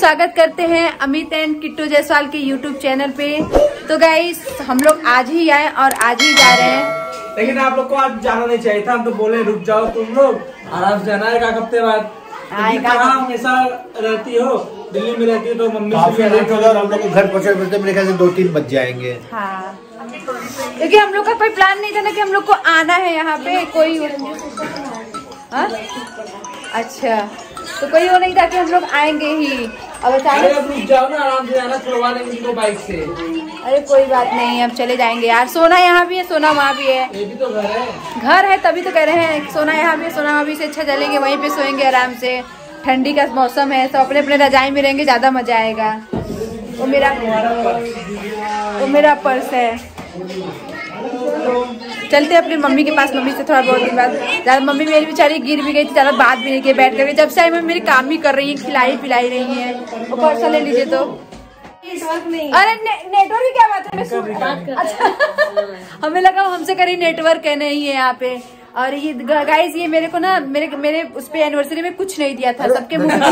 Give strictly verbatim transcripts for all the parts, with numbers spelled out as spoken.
स्वागत करते हैं अमित एंड किट्टू जायसवाल के यूट्यूब चैनल पे। तो गाइस हम लोग आज ही आए और आज ही जा रहे हैं, लेकिन आप लोग को आज जाना नहीं चाहिए था। हम तो बोले रुक जाओ तुम लोग, आराम से जाना है। एक हफ्ते बाद हमेशा रहती हो, दिल्ली में रहती हो तो मम्मी से लेट होगा और हम लोग घर पहुँचे पहुँचते मेरे ख्याल से दो तीन बज जाएंगे। हाँ, क्योंकि हम लोग का कोई प्लान नहीं था ना कि हम लोग को आना है यहाँ पे। कोई हाँ? अच्छा, तो कोई वो नहीं था कि हम लोग आएंगे ही। अब अचानक रुक जाओ ना, आराम से जाना, छुड़वा देंगे उनको बाइक से। अरे कोई बात नहीं, अब चले जाएंगे यार। सोना यहाँ भी है, सोना वहाँ भी है। ये भी तो घर है, घर है तभी तो कह रहे हैं। सोना यहाँ भी है, सोना वहाँ भी से अच्छा चलेंगे, वहीं पे सोएंगे आराम से। ठंडी का मौसम है, तो अपने अपने रजाई में रहेंगे, ज्यादा मजा आएगा। वो मेरा वो मेरा पर्स है। चलते अपनी मम्मी के पास। मम्मी से थोड़ा बहुत दिन बाद, ज्यादा मम्मी मेरी बेचारी गिर भी गई थी, ज्यादा बात भी नहीं की बैठ करके। जब से आई मम्मी मेरी काम ही कर रही है, खिलाई पिलाई रही है। वो पर्स ले लीजिए। तो नहीं, अरे ने, नेटवर्क की क्या बात है? अच्छा हमें लगा हमसे करी नेटवर्क है, नहीं है यहाँ पे। और ये गाइस ये मेरे को ना मेरे मेरे उस पे एनिवर्सरी में कुछ नहीं दिया था, सबके मुंह में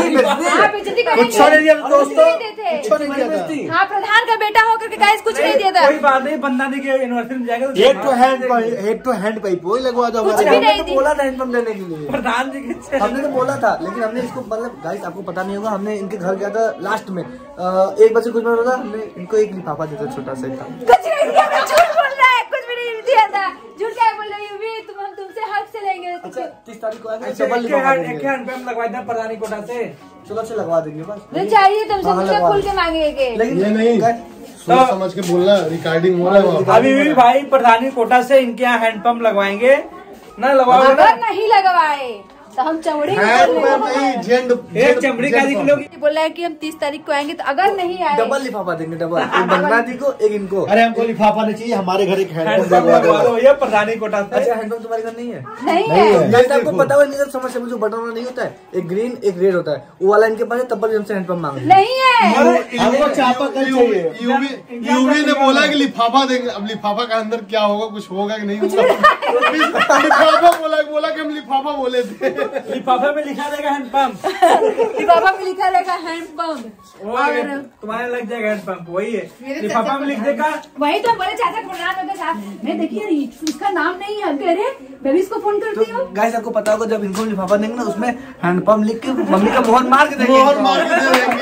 हाँ, प्रधान का बेटा होकर के गाइस कुछ नहीं दिया था। कोई बात नहीं, बंदा नहीं के एनिवर्सरी में जाएगा तो head to hand head to hand pipe वही लगवा दो। कुछ भी नहीं बोला था हैंड पंप देने के लिए, प्रधान जी के हमने तो बोला था। लेकिन हमने इसको मतलब गाइस आपको पता नहीं होगा, हमने इनके घर गया था लास्ट में एक बजे कुछ मिनट होगा, हमने इनको एक लिफाफा दिया था, छोटा सा था। कुछ नहीं दिया, झूठ बोल रहा है, कुछ भी नहीं दिया था। झूठ क्या बोल रही हूँ? तुम हम तुमसे हक से लेंगे। अच्छा तीस तारीख को आएगा, प्रधानी कोटा से चलो से लगवा देंगे बस। चाहिए तुमसे मुझे खुल के मांगेंगे, लेकिन ये नहीं सोच समझ के बोलना, रिकॉर्डिंग हो रहा है। अभी भी भाई प्रधानी कोटा से इनके यहाँ हैंडपंप लगवाएंगे ना, लगवाओ। अगर नहीं लगवाए तो हम चमड़ी चमड़ी का बोल रहे हैं कि हम तीस तारीख को आएंगे। तो अगर नहीं आए डबल लिफाफा देंगे, डबल। एक बंगला दी को, एक इनको। अरे हमको लिफाफा नहीं चाहिए, हमारे घर एक हैंडपंप लगवा दो। ये प्रधानी कोटा से। अच्छा हैंडपंप तुम्हारे घर नहीं है? नहीं है। आपको पता हुआ नहीं समस्या में जो बटन वाला नहीं होता है, एक ग्रीन एक रेड होता है, वो वाला इनके पास है, तब भी हमसे हैंडपंप मांग नहीं है। हमको चापाकल चाहिए। यूवी ने बोला कि लिफाफा देंगे। अब लिफाफा का अंदर क्या होगा, कुछ होगा कि नहीं होगा? लिफाफा बोला बोला कि हम लिफाफा बोले थे। लिफाफे में लिखा रहेगा हैंडपंप, लिफाफा में लिखा रहेगा हैंडपंप, तुम्हारे लग जाएगा हैंडपंप। वही है, लिफाफा में लिख देगा। वही तो बोले चाचा प्रधान साहब, मैं देखिए इसका नाम नहीं है। कह रहे मैं भी इसको फोन करती हूँ। गाइस आपको पता होगा, जब इनको लिफाफा देंगे ना, उसमें हैंडपंप लिख के मम्मी का मोहर मार के देंगे। मोहर मार के देंगे।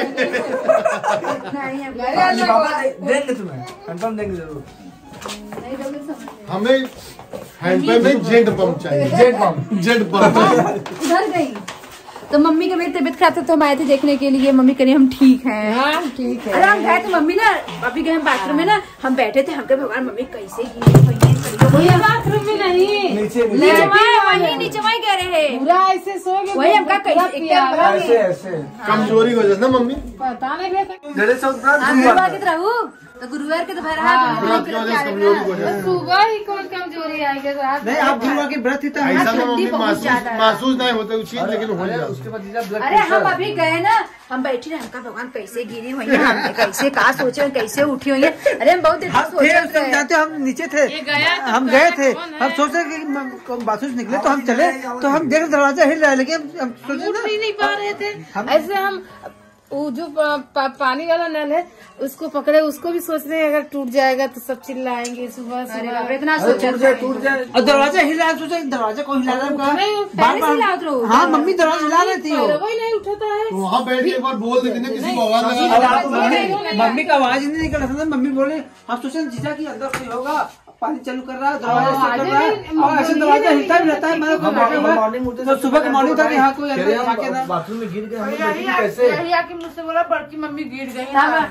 लिफाफा देंगे, तुम्हें हैंडपंप देंगे जरूर। हमें हैंडपंप नहीं, जेड पंप चाहिए। जेड पंप जेड पंप उधर गई। तो मम्मी का मेरी तबीयत खराब था, तो हम आए थे देखने के लिए। मम्मी करी हम ठीक हैं। हाँ ठीक है। अरे हम गए थे, मम्मी ना अभी गए बाथरूम में ना, हम बैठे थे, हमके भगवान मम्मी कैसे गिरी। बाथरूम में नहीं, नीचे वही नीचे वही कह रहे हैं पूरा ऐसे सो गए। वही हमका कैसे ऐसे कमजोरी की वजह से ना मम्मी पता नहीं रहू तो गुरुवार के दोपहर सुबह ही कौन कमजोरी आएगी? नहीं, आप गुरुवार की व्रत ही था, ऐसा ना मम्मी महसूस नहीं होता चीज, लेकिन हो जाए उसके बाद। अरे हम अभी गए ना, हम बैठे रहे, हमका भगवान कैसे गिरी हुई है, हमने कैसे कहा सोचे कैसे उठी हुई है। अरे हम बहुत जाते, हम नीचे थे, हम गए थे, हम सोचे कि बाथरूम निकले तो हम चले, तो हम देख दरवाजा हिल रहा है, लेकिन हम सोचे नहीं पा रहे थे। ऐसे हम वो जो पा, पानी वाला नल है उसको पकड़े, उसको भी सोच रहे हैं अगर टूट जाएगा तो सब चिल्लाएंगे सुबह सुबह। इतना सोचा टूट जाए और दरवाजा हिला है, सोचा दरवाजा को हिला रहा। हाँ मम्मी दरवाजा हिला रही थी, वही नहीं उठाता है। वहाँ बैठ के एक बार बोल देते ना, किसी को आवाज लगा। मम्मी का आवाज ही नहीं निकल रहा था। मम्मी बोले, हम सोचे जीजा की अंदर कोई होगा, पानी चालू कर रहा है, दरवाजा कर रहा है, और ऐसे दरवाजा हिलता भी रहता है। तो सुबह के मॉर्निंग था कि हाँ कोई बाथरूम में गिर गए, कैसे आके मुझसे बोला बड़की मम्मी गिर गई।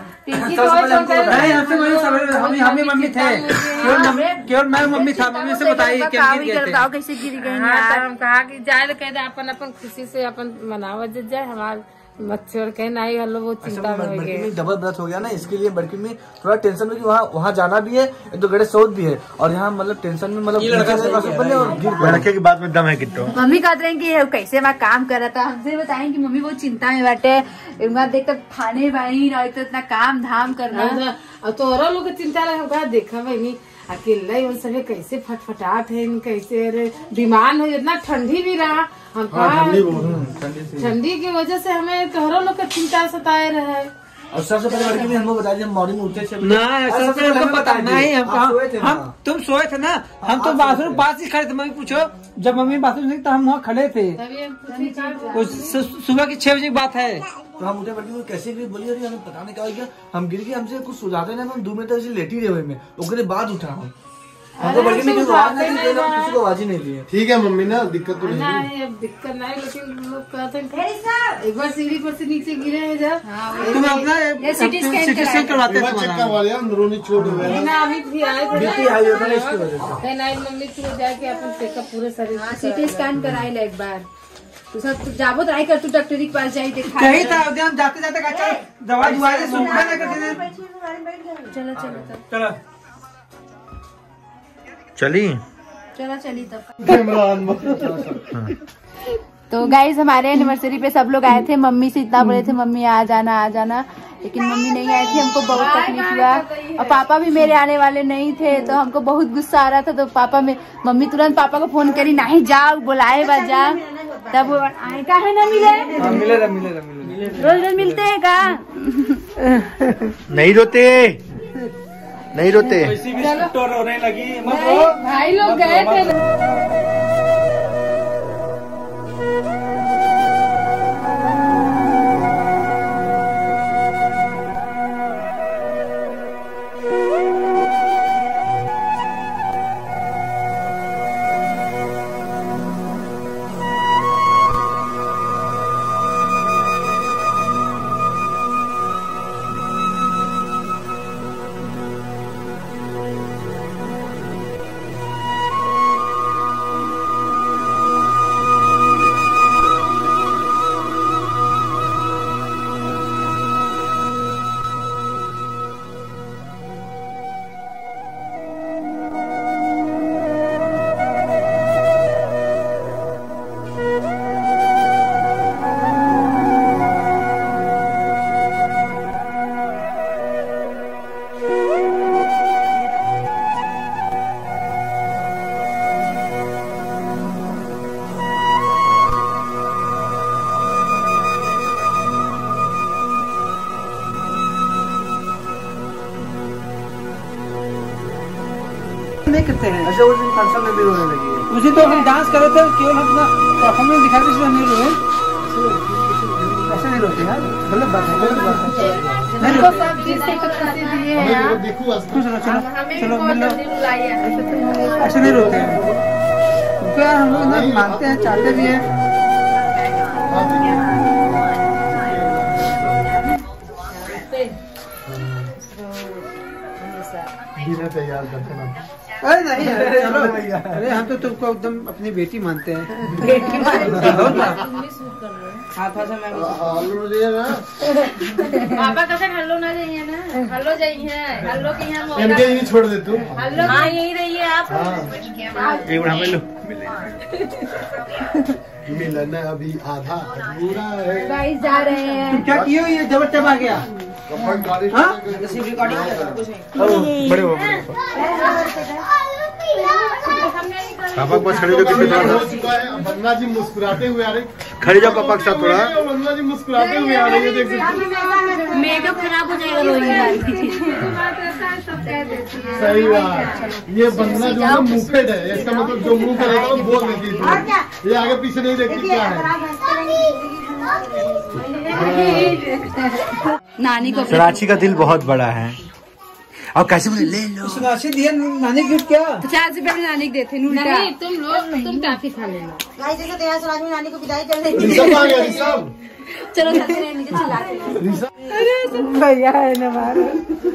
हम ही मम्मी थे, केवल मैं मम्मी था। मम्मी से बताइए कैसे गिर गई। हम कहा कि जाए कह दे, अपन अपन खुशी से अपन मनावत जाए, हमारे मच्छर कहना आई हम लोग बहुत चिंता में हो गए। डबल ब्रथ हो गया ना, इसके लिए बड़की में थोड़ा टेंशन में कि वहाँ वहाँ जाना भी है, तो गणेश चौथ भी है, और यहाँ मतलब टेंशन में मतलब लड़के की बात में दम है किट्टो। मम्मी कहते रहे कि कैसे मैं काम कर रहा था, हमसे बताएं कि मम्मी बहुत चिंता में बैठे, देखते खाने वानी और इतना काम धाम करना। तो और लोग चिंता रहे देखा बहनी अकेला ही उन सभी कैसे फटफटाट है, कैसे अरे बीमार हो, इतना ठंडी भी रहा हम ठंडी की वजह से हमें घरों लोग का चिंता सताए रहे। और सबसे पहले लड़की ने हमको बताया जब मॉर्निंग उठे थे ना ऐसा तो हमको पता नहीं, हम हम तुम सोए थे ना, हम तो बाथरूम पास ही खड़े थे। मम्मी पूछो जब मम्मी बाथरूम नहीं तो हम वहाँ खड़े थे, सुबह की छह बजे की बात है। तो हम उठे बल्कि कैसे गिरी बोली अरे हमें पता नहीं क्या हो गया, हम गिर गए, हमसे कुछ सुझाते नहीं, हम दो मिनट ऐसे लेटी रहे में, उसके बाद उठा हम हमको बल्कि में कोई आवाज नहीं दी, किसी को आवाज ही नहीं दी। ठीक है मम्मी ना, दिक्कत तो नहीं, अब दिक्कत नहीं, लेकिन लोग कहते हैं एक बार सीढ़ी पर से नीचे गिरे हैं जब तुम अपना सिटी स्कैन करवाते हैं, चेक करवा लिया, अंदरूनी चोट हुआ है ना, अभी भी आए थे बीपी हाई होता है इसकी वजह से। नहीं मम्मी तू जाके अपन चेकअप पूरे शरीर सिटी स्कैन कराई ले एक बार, तू सब जाबो ट्राई कर, तू डॉक्टर के पास जाई देखा कहीं था हम जाते जाते कहा दवा दुआ से सुनना ना करते थे। चलो चलो तब चलो चली चलो चली तब। तो गाइज हमारे एनिवर्सरी पे सब लोग आए थे, मम्मी से इतना बोले थे मम्मी आ जाना आ जाना, लेकिन मम्मी नहीं आई थी, हमको बहुत तकलीफ हुआ। और पापा भी मेरे आने वाले नहीं थे, तो हमको बहुत गुस्सा आ रहा था। तो पापा में मम्मी तुरंत पापा को फोन करी, नहीं जाओ बुलाए बा जा, तब आए का है ना मिले मिले मिले मिले रोज रोज मिलते हैं का नहीं रोते नहीं रोते रोने लगी। भाई लोग गए थे नहीं करते हैं। अच्छा उस दिन फंक्शन में भी रोने लगी है। उसी तो हम डांस कर रहे थे, केवल हम अपना परफॉर्मेंस दिखा रहे थे, नहीं रोए, ऐसे नहीं रोते यार, गलत बात है, गलत बात है। नहीं रोते। सब चीज से खुशी दिए हैं यार, देखो चलो चलो हमें चलो बहुत मिलो, जल्दी बुलाइए। ऐसे नहीं रोते हैं, क्योंकि यार हम लोग ना मानते हैं, चाहते भी हैं। तैयार करते ना। अरे नहीं अरे चलो, अरे हम तो तुमको एकदम अपनी बेटी मानते हैं। बेटी मानते पापा कसन हल्लो ना जाइए ना, हल्लो जाइए, हल्लो के यहाँ एमके यही छोड़ दे तू। हल्लो हाँ यही रहिए आप। मिलन अभी आधा अधूरा है। गाइस जा रहे हैं। क्या किए हो, ये जबर टप आ गया। हाँ? बड़े हो पापा को खड़े जो कितने हो चुका है। वंदना जी मुस्कुराते हुए आ रहे, खड़े जाओ पापा के साथ थोड़ा। वंदना जी मुस्कुराते हुए आ रही है, देख सकते। मेकअप खराब हो जाएगा। सही बात, ये वंदना जो है मुंहफेट है, इसका मतलब जो मुंह पे रहता है वो बोल देती है, ये आगे पीछे नहीं देखती क्या है। नानी को सोनाक्षी का दिल बहुत बड़ा है। और कैसे बोले ले लो, सोनाक्षी दिया नानी गिफ्ट क्या? पचास रुपए अपने नानी को देते हैं। नहीं तुम लोग तुम टाफी खा लेना। गाइस देखो तो यहाँ सोनाक्षी नानी को विदाई कर देंगे। ऋषभ आ गया, ऋषभ। चलो नीचे चिल्ला भैया है ना मारो।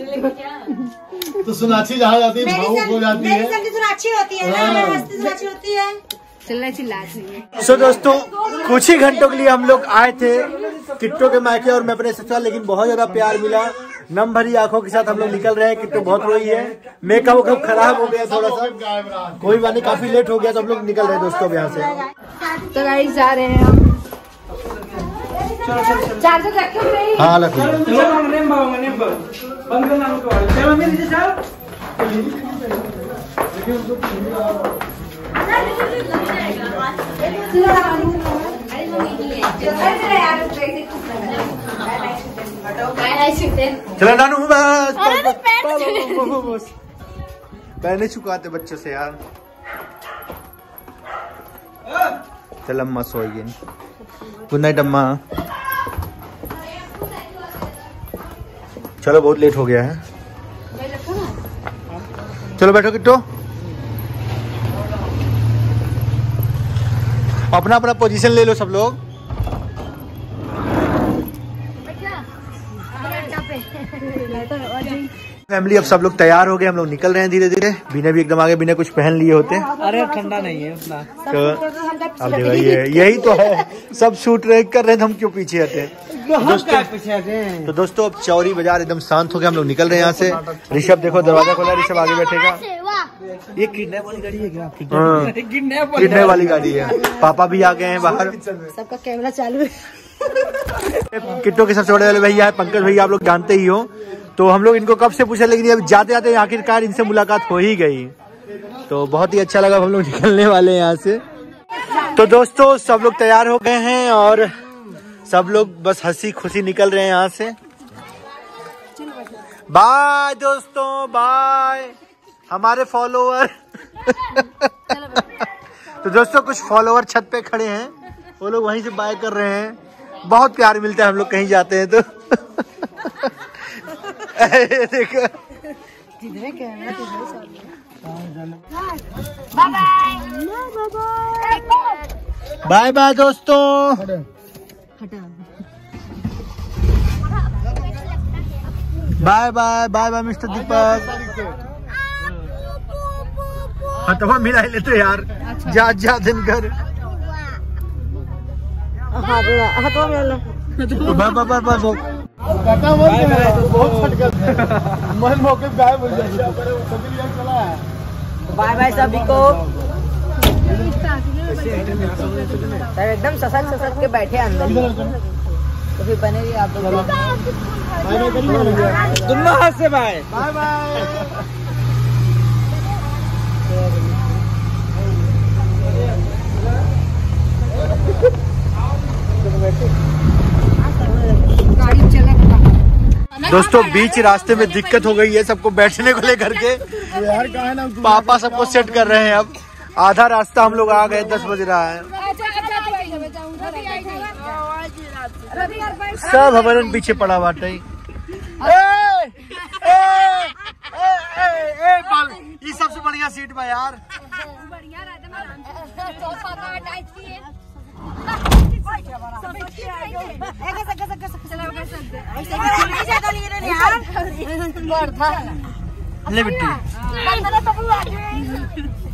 तो सोनाक्षी जहाँ जाती है भावुक हो जाती है। मेरी समझी सोनाक्षी होती है ना, मेरी हस्ती सोनाक्षी होती है। चलना चिल्ला। सो दोस्तों कुछ ही घंटों के लिए हम लोग आए थे किट्टो के मायके और मैं अपने ससुराल, लेकिन बहुत ज्यादा प्यार मिला। नम भरी आंखों के साथ हम लोग निकल रहे हैं। किट्टो बहुत रोई है, मेकअप वेकअप खराब हो गया थोड़ा सा, कोई बात नहीं, काफी लेट हो गया तो हम लोग निकल रहे हैं दोस्तों यहाँ से। तो गाइस जा रहे हैं हम। चार्जर रखे हुए हाँ रखो। चलो हम नेम बाबा नेम बाबा बंद करना हमको। चलो मेरे साथ चलो नानू बस पहले चुकाते बच्चों से यार। चल अम्मा सोएगी। गुड नाइट अम्मा। चलो बहुत लेट हो गया है, चलो बैठो किट्टो। अपना अपना पोजीशन ले लो सब लोग। फैमिली अब सब लोग तैयार हो गए, हम लोग निकल रहे हैं धीरे धीरे। बिना भी एकदम आगे, बिना कुछ पहन लिए होते। अरे ठंडा नहीं है उतना। तो अब देखो ये यही तो है, सब शूट रहे कर रहे हैं, हम क्यों पीछे हटे। दोस्तों तो दोस्तों अब चौरी बाजार एकदम शांत हो गया, हम लोग निकल रहे हैं यहाँ से। ऋषभ देखो दरवाजा खोला, ऋषभ आगे बैठेगा। ये किडनैप वाली गाड़ी है क्या? किडनैप वाली गाड़ी है। पापा भी आ गए हैं बाहर, सबका कैमरा चालू है। किट्टो के सबसे बड़े वाले भैया है पंकज भैया, आप लोग जानते ही हो। तो हम लोग इनको कब से पूछे, लेकिन अब जाते जाते आखिरकार इनसे मुलाकात हो ही गई। तो बहुत ही अच्छा लगा, हम लोग निकलने वाले हैं यहाँ से। तो दोस्तों सब लोग तैयार हो गए हैं और सब लोग बस हंसी खुशी निकल रहे हैं यहाँ से। बाय दोस्तों, बाय हमारे फॉलोअर। तो दोस्तों कुछ फॉलोअर छत पे खड़े हैं, वो लोग वहीं से बाय कर रहे हैं। बहुत प्यार मिलता है हम लोग कहीं जाते हैं तो। देखो बाय बाय दोस्तों। Bye bye bye bye mister Deepak. हथवा मिला लेते यार, जा जा दिन कर। हथवा मिला बाय बाय बाय बाय। मन मौके गायब हो जाए। बाय बाय सभी को। सर एकदम ससक ससक के बैठे अंदर, तो फिर बनेगी आप लोग। दोनों हाथ से बाय बाय बाय। दोस्तों बीच रास्ते में दिक्कत हो गई है सबको बैठने को लेकर के। यार कहाँ है ना, पापा सबको सेट कर रहे हैं। अब आधा रास्ता हम लोग आ गए, दस बज रहा है। सब हमारे पीछे पड़ा बाटे। ये सबसे बढ़िया सीट बा यार। ले बिट्टी